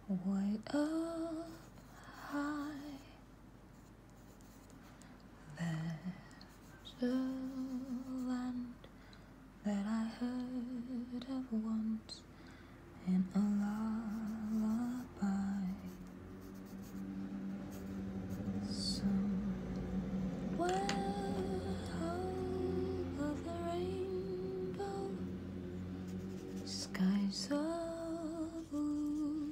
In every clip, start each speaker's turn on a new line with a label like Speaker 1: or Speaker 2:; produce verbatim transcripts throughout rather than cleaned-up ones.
Speaker 1: way up high. There's a land that I heard of once in a lullaby. Somewhere over the rainbow, skies are blue,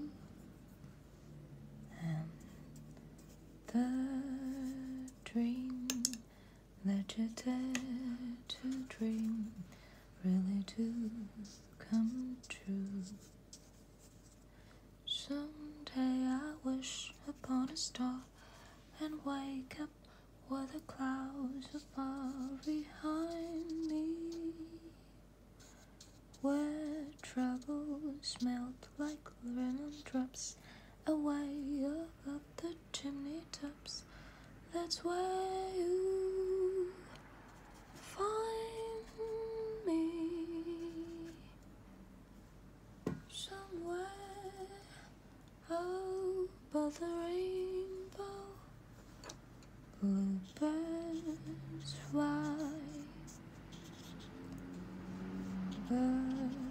Speaker 1: and the dream that you dare to dream really do come true. Someday I wish upon a star and wake up where the clouds are far behind me, where troubles melt like lemon drops away above the chimney tops. That's where you find me. Somewhere above the rainbow, bluebirds fly, birds